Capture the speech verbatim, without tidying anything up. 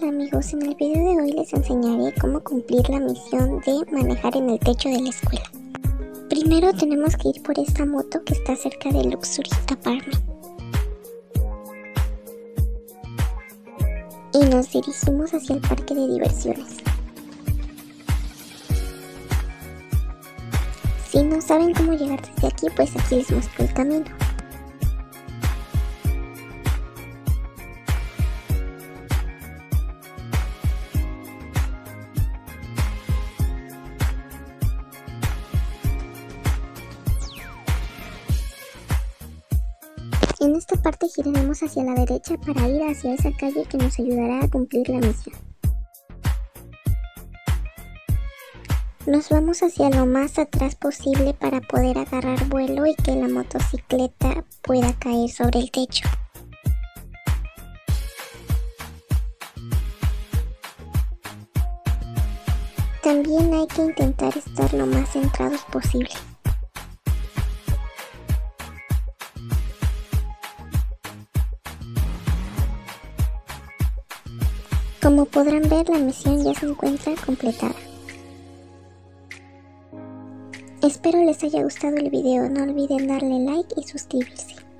Hola amigos, en el video de hoy les enseñaré cómo cumplir la misión de manejar en el techo de la escuela. Primero tenemos que ir por esta moto que está cerca del Luxury Apartment. Y nos dirigimos hacia el parque de diversiones. Si no saben cómo llegar desde aquí, pues aquí les muestro el camino. En esta parte giraremos hacia la derecha para ir hacia esa calle que nos ayudará a cumplir la misión. Nos vamos hacia lo más atrás posible para poder agarrar vuelo y que la motocicleta pueda caer sobre el techo. También hay que intentar estar lo más centrados posible. Como podrán ver, la misión ya se encuentra completada. Espero les haya gustado el video, no olviden darle like y suscribirse.